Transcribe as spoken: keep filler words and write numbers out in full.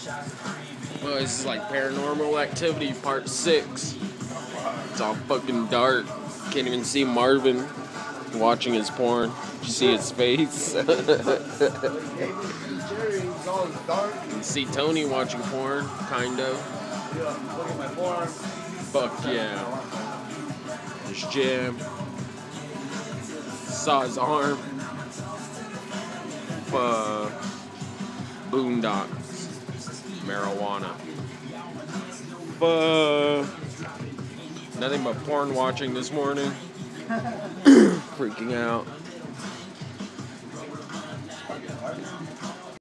Well, this is like Paranormal Activity Part six. It's all fucking dark. Can't even see Marvin watching his porn. You see his face. You can see Tony watching porn, kind of. Look at my porn. Fuck yeah. There's Jim. Saw his arm. Uh, Boondocks. Marijuana. Uh, nothing but porn watching this morning. Freaking out.